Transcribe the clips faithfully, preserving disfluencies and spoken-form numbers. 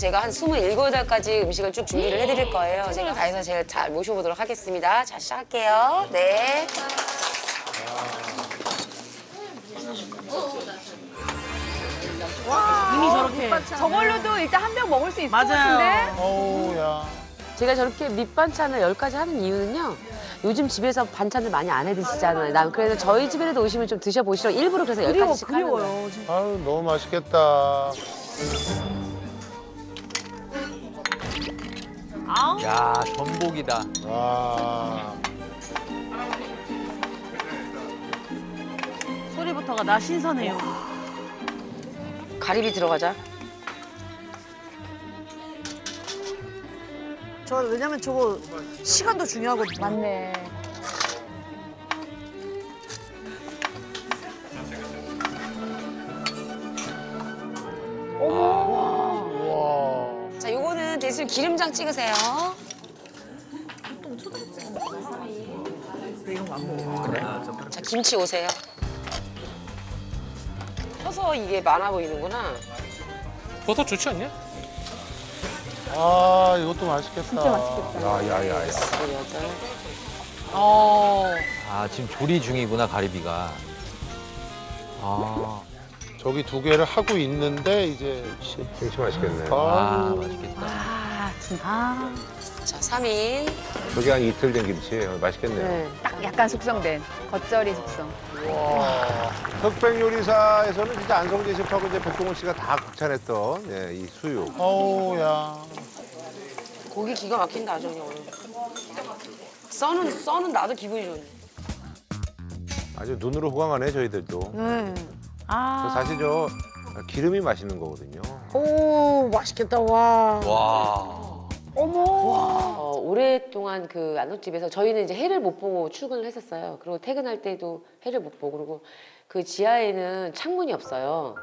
제가 한 스물일곱, 여덟 가지 음식을 쭉 준비를 해드릴 거예요. 최선을 다해서 제가 잘 모셔보도록 하겠습니다. 자, 시작할게요. 네. 와, 이미 저렇게. 저걸로도 일단 한 병 먹을 수 있을 것 맞아요. 같은데? 어우, 야. 제가 저렇게 밑반찬을 열 가지 하는 이유는요. 요즘 집에서 반찬을 많이 안 해 드시잖아요. 난 그래서 저희 집에라도 오시면 좀 드셔보시라고 일부러 그래서 열 가지씩 하는 거예요. 그리워요. 진짜. 아유, 너무 맛있겠다. 아우. 야, 전복이다. 와. 소리부터가 나 신선해요. 가리비 들어가자. 저 왜냐면 저거 시간도 중요하거든요. 맞네. 우와. 자, 요거는 대신 기름장 찍으세요. 자, 김치 오세요. 커서 이게 많아 보이는구나. 버섯 좋지 않냐? 아, 이것도 맛있겠다. 진짜 맛있겠다. 야, 야, 야, 야. 여덟. 어. 아, 지금 조리 중이구나, 가리비가. 아, 저기 두 개를 하고 있는데 이제 김치 맛있겠네. 아, 아유. 맛있겠다. 아, 진짜. 아. 자, 삼 인. 저게 한 이틀 된 김치예요. 맛있겠네요. 네. 딱 약간 숙성된 겉절이 숙성. 와. 흑백 요리사에서는 진짜 안성재 셰프하고 이제 백종원 씨가 다 극찬했던 예, 이 수육. 어우, 야. 고기 기가 막힌다, 아주 그냥 오늘. 써는, 써는 나도 기분이 좋네. 아주 눈으로 호강하네 저희들도. 네. 아. 사실 저 기름이 맛있는 거거든요. 오, 맛있겠다, 와. 와. 어, 오랫동안 그 안성집에서 저희는 이제 해를 못 보고 출근을 했었어요. 그리고 퇴근할 때도 해를 못 보고 그리고 그 지하에는 창문이 없어요.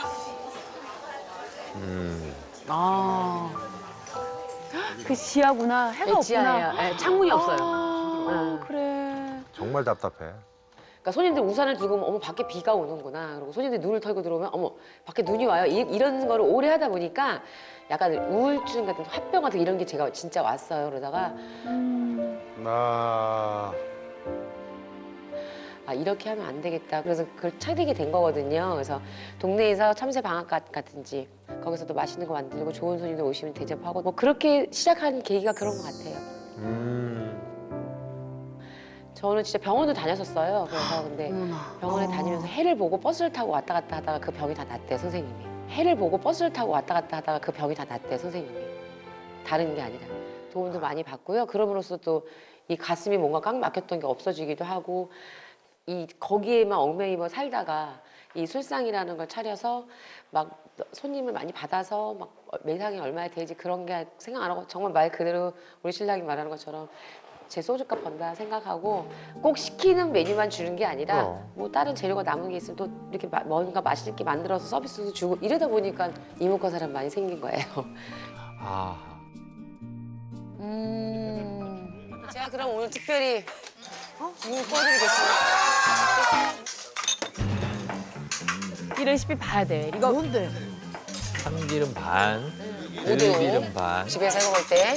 음. 아. 그 지하구나. 해가 네, 없구나. 지하예요. 네, 창문이 없어요. 아, 네. 그래. 정말 답답해. 그러니까 손님들 우산을 들고 오면 어머 밖에 비가 오는구나. 그리고 손님들 눈을 털고 들어오면 어머 밖에 눈이 와요. 이, 이런 거를 오래 하다 보니까 약간 우울증 같은 화병 같은 이런 게 제가 진짜 왔어요. 그러다가 아. 아 이렇게 하면 안 되겠다. 그래서 그걸 차리게 된 거거든요. 그래서 동네에서 참새 방앗간 같은 집 거기서도 맛있는 거 만들고 좋은 손님들 오시면 대접하고 뭐 그렇게 시작한 계기가 그런 것 같아요. 음. 저는 진짜 병원도 다녔었어요. 그래서 근데 병원에 다니면서 해를 보고 버스를 타고 왔다 갔다 하다가 그 병이 다 낫대요, 선생님이. 해를 보고 버스를 타고 왔다 갔다 하다가 그 병이 다 낫대요, 선생님이. 다른 게 아니라. 도움도 많이 받고요. 그럼으로써 또 이 가슴이 뭔가 꽉 막혔던 게 없어지기도 하고 이 거기에만 얽매이며 살다가 이 술상이라는 걸 차려서 막 손님을 많이 받아서 막 매상이 얼마나 되지 그런 게 생각 안 하고 정말 말 그대로 우리 신랑이 말하는 것처럼 제 소주값 번다 생각하고 꼭 시키는 메뉴만 주는 게 아니라 어. 뭐 다른 재료가 남은 게 있으면 또 이렇게 마- 뭔가 맛있게 만들어서 서비스도 주고 이러다 보니까 이모과 사람 많이 생긴 거예요. 아. 음. 제가 그럼 오늘 특별히 김을 꺼드리겠습니다. 이 레시피 봐야 돼. 이거 뭔데? 참기름 반, 오도 들기름 반. 집에서 해 먹을 때.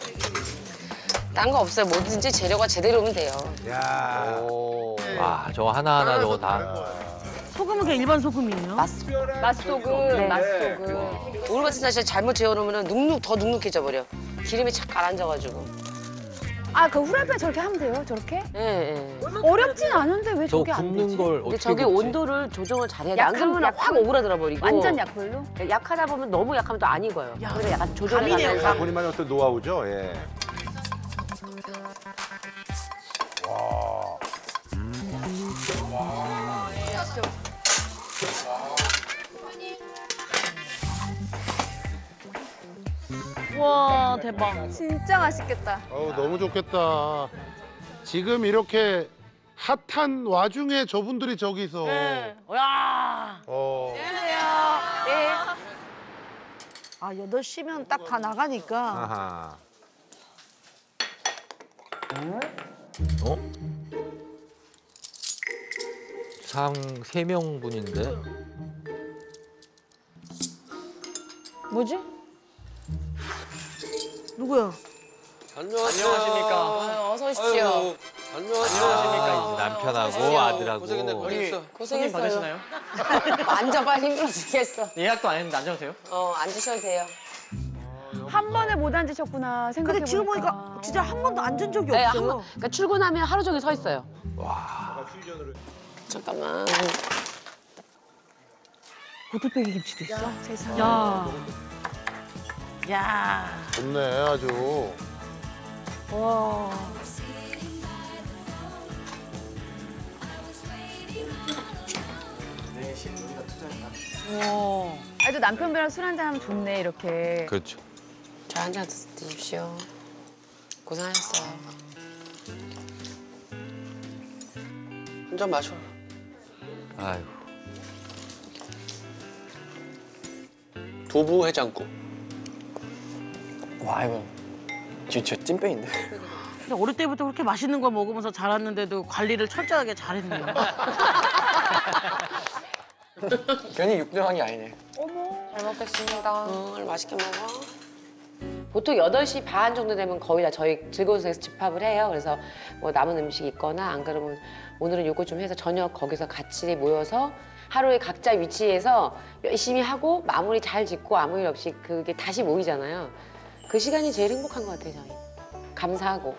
딴 거 없어요. 뭐든지 재료가 제대로 오면 돼요. 야. 오. 와, 저거 하나하나 저거 다. 소금은 그냥 일반 소금이에요? 맛, 맛소금, 네. 맛소금. 오늘 같은 날씨에 잘못 재워놓으면 눅눅 더 눅눅해져 버려. 기름이 착 가라앉아가지고. 아, 그 후라이팬 저렇게 하면 돼요? 저렇게? 예, 예. 어렵진 않은데 왜 저거 저게 안 굽는 되지? 걸 근데 어떻게 저게 굽지? 온도를 조정을 잘해야 돼. 안 약한- 그러면 확 약한- 오그라들어 버리고. 완전 약불로? 약하다 보면 너무 약하면 또 안 익어요. 그래서 약간 조절해 감이네요, 가면서. 다 본인만의 어떤 노하우죠. 예. 와. 와, 대박. 진짜 맛있겠다. 어우, 너무 좋겠다. 지금 이렇게 핫한 와중에 저분들이 저기서. 네. 야. 어. 예. 아, 여덟 시면 딱 다 나가니까. 아하. 어? 상 세 명분인데. 뭐지? 누구야? 안녕하십니까. 어서 오십시오. 안녕하십니까. 아, 남편하고 아들하고. 고생했네, 고생했어. 고생했어요. 받으시나요? 앉아봐 힘들어 죽겠어. 예약도 안 했는데 앉아도 돼요? 어 앉으셔도 돼요. 한 번에 못 앉으셨구나 생각해 근데 지금 보니까 진짜 한 번도 앉은 적이 네, 없어요. 한 번, 그러니까 출근하면 하루 종일 서 있어요. 와. 잠깐만. 고들빼기 김치도 있어? 세상에. 야. 야. 좋네 아주. 와. 와. 아또 남편분이랑 술 한잔 하면 좋네 이렇게. 그렇죠. 저 한 잔 드십시오. 고생하셨어요. 한 잔 마셔. 아이고. 두부 해장국. 와 이거 진짜 찐빼인데. 근데 어릴 때부터 그렇게 맛있는 걸 먹으면서 자랐는데도 관리를 철저하게 잘했네요. 괜히 육정한 게 아니네. 잘 먹겠습니다. 응, 맛있게 먹어. 보통 여덟 시 반 정도 되면 거의 다 저희 즐거운 세상에서 집합을 해요. 그래서 뭐 남은 음식이 있거나 안 그러면 오늘은 요거 좀 해서 저녁 거기서 같이 모여서 하루에 각자 위치에서 열심히 하고 마무리 잘 짓고 아무 일 없이 그게 다시 모이잖아요. 그 시간이 제일 행복한 것 같아요, 저희. 감사하고.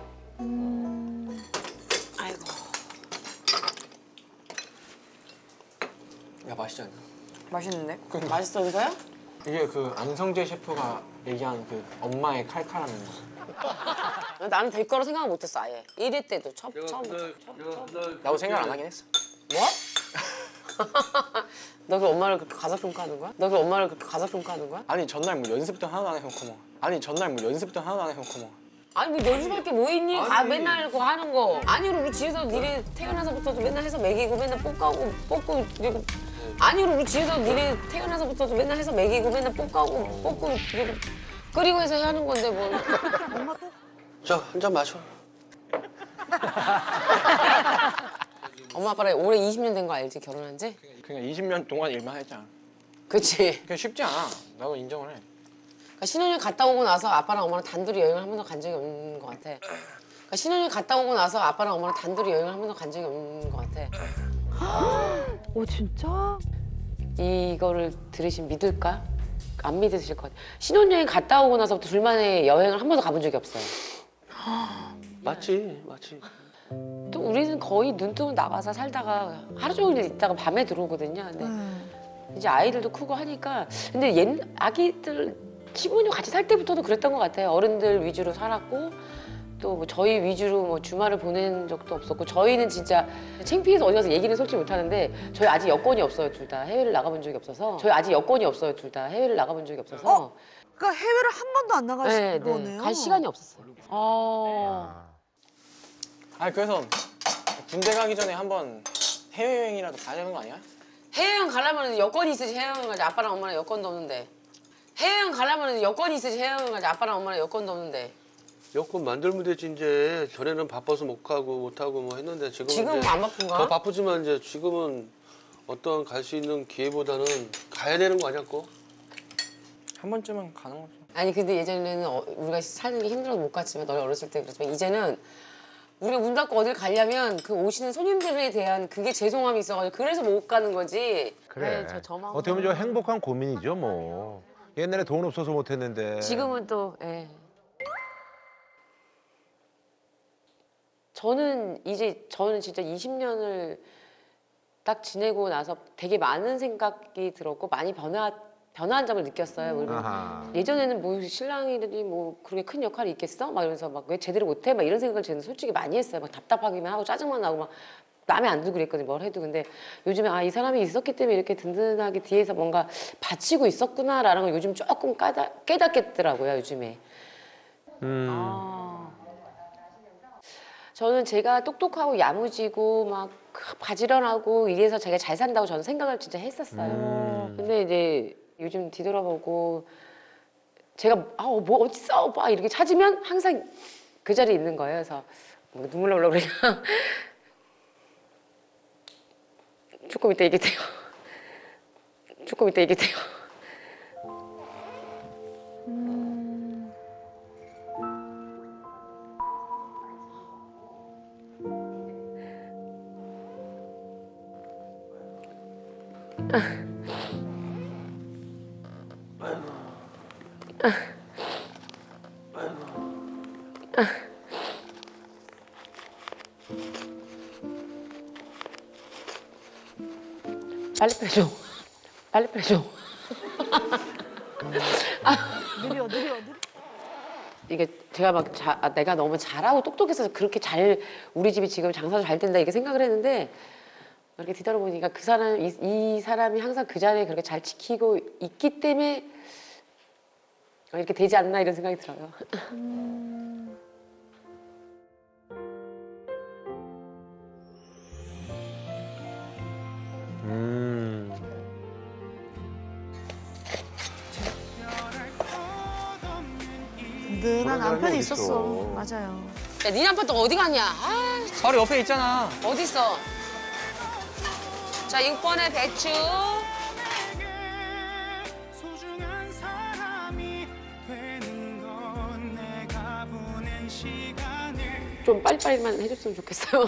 아이고. 야 맛있지 않냐? 맛있는데? 맛있어, 이거요? 이게 그 안성재 셰프가 얘기한 그 엄마의 칼칼함인 거. 나는 될 거라 생각 못했어, 아예. 일 회 때도 처, 처음부터. 나도 생각 안 하긴 했어. 뭐? 너 그 엄마를 그렇게 가사평가하는 거야? 너 그 엄마를 그렇게 가사평가하는 거야? 아니 전날 뭐 연습도 하나도 안 해놓고 뭐. 아니 전날 뭐 연습도 하나도 안 해놓고 뭐. 아니 뭐 연습할 게 뭐 있니? 가 맨날 그거 하는 거. 아니 우리 집에서 니네 태어나서부터도 맨날 해서 먹이고 맨날 볶아오고 볶고 그리고 아니 우리 집에서 니네 태어나서부터도 맨날 해서 먹이고 맨날 볶아오고 볶고 그리고 끓이고 해서 하는 건데 뭘. 엄마도? 자 한 잔 마셔. 엄마 아빠랑 올해 이십 년 된 거 알지? 결혼한 지? 그냥 이십 년 동안 일만 했잖아. 그치? 그냥 쉽지 않아. 나도 인정을 해. 그러니까 신혼여행 갔다 오고 나서 아빠랑 엄마랑 단둘이 여행을 한 번도 간 적이 없는 것 같아. 그러니까 신혼여행 갔다 오고 나서 아빠랑 엄마랑 단둘이 여행을 한 번도 간 적이 없는 것 같아. 오 진짜? 이거를 들으시면 믿을까? 안 믿으실 것 같아요. 신혼여행 갔다 오고 나서부터 둘만의 여행을 한 번도 가본 적이 없어요. 맞지, 맞지. 또 우리는 거의 눈뜨고 나가서 살다가 하루 종일 있다가 밤에 들어오거든요. 근데 이제 아이들도 크고 하니까 근데 옛 아기들 십오 년 같이 살 때부터도 그랬던 것 같아요. 어른들 위주로 살았고 또 뭐 저희 위주로 뭐 주말을 보낸 적도 없었고 저희는 진짜 창피해서 어디 가서 얘기는 솔직히 못 하는데 저희 아직 여권이 없어요, 둘 다. 해외를 나가본 적이 없어서. 저희 아직 여권이 없어요, 둘 다. 해외를 나가본 적이 없어서. 어? 그러니까 해외를 한 번도 안 나가신 네, 네. 거네요. 갈 시간이 없었어요. 어. 아니 그래서 군대 가기 전에 한번 해외여행이라도 가야 되는 거 아니야? 해외여행 가려면 여권이 있어야지 해외여행 가지. 아빠랑 엄마랑 여권도 없는데. 해외여행 가려면 여권이 있어야지 해외여행 가지. 아빠랑 엄마랑 여권도 없는데. 여권 만들면 되지 이제. 전에는 바빠서 못 가고 못 하고 뭐 했는데 지금은 지금은 이제 안 바쁜가? 더 바쁘지만 이제 지금은 어떤 갈 수 있는 기회보다는 가야 되는 거 아니야 꼭? 한 번쯤은 가는 거죠. 아니 근데 예전에는 어, 우리가 사는 게 힘들어서 못 갔지만 너희 어렸을 때 그랬지만 이제는 우리가 문 닫고 어딜 가려면 그 오시는 손님들에 대한 그게 죄송함이 있어가지고 그래서 못 가는 거지. 그래. 네, 저 저만 어떻게 보면 저 행복한 고민이죠 뭐. 옛날에 돈 없어서 못했는데. 지금은 또 예. 저는 이제 저는 진짜 이십 년을 딱 지내고 나서 되게 많은 생각이 들었고 많이 변화 변화한 점을 느꼈어요. 우리 아하. 예전에는 뭐 신랑이들이 뭐 그렇게 큰 역할이 있겠어? 막 이러면서 막 왜 제대로 못해? 막 이런 생각을 저는 솔직히 많이 했어요. 막 답답하기만 하고 짜증만 나고 막 마음에 안 들고 그랬거든요. 뭘 해도. 근데 요즘에 아, 이 사람이 있었기 때문에 이렇게 든든하게 뒤에서 뭔가 바치고 있었구나라는 걸 요즘 조금 깨닫, 깨닫겠더라고요. 요즘에. 음. 아. 저는 제가 똑똑하고 야무지고 막 바지런하고 이래서 제가 잘 산다고 저는 생각을 진짜 했었어요. 음. 근데 이제 요즘 뒤돌아보고 제가 아, 뭐 어딨어? 오빠 이렇게 찾으면 항상 그 자리에 있는 거예요. 그래서 뭐 눈물 나오려고 그래요. 조금 이따 얘기해요. 조금 이따 얘기해요. 빨리 빼줘. 빨리 빼줘. 느려, 느려, 느려. 이게 제가 막 자, 아, 내가 너무 잘하고 똑똑해서 그렇게 잘 우리 집이 지금 장사도 잘 된다 이렇게 생각을 했는데 이렇게 뒤돌아보니까 그 사람 이, 이 사람이 항상 그 자리에 그렇게 잘 지키고 있기 때문에 이렇게 되지 않나 이런 생각이 들어요. 음. 든든한 그런 남편이 사람이 있었어. 어딨어. 맞아요. 야, 네 남편 또 어디 갔냐? 아, 바로 옆에 있잖아. 어디 있어? 자, 육 번에 배추. 좀 빨리빨리만 해줬으면 좋겠어요.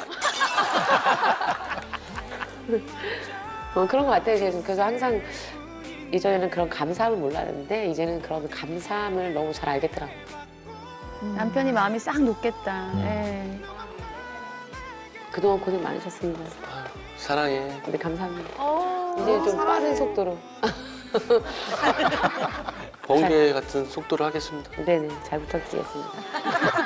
어, 그런 것 같아요. 제가 그래서 항상 이전에는 그런 감사함을 몰랐는데 이제는 그런 감사함을 너무 잘 알겠더라고요. 남편이 마음이 싹 녹겠다. 예. 그동안 고생 많으셨습니다. 사랑해. 근데 감사합니다. 어, 이제 좀 사랑해. 빠른 속도로. 번개 같은 속도로 하겠습니다. 네네, 잘 부탁드리겠습니다.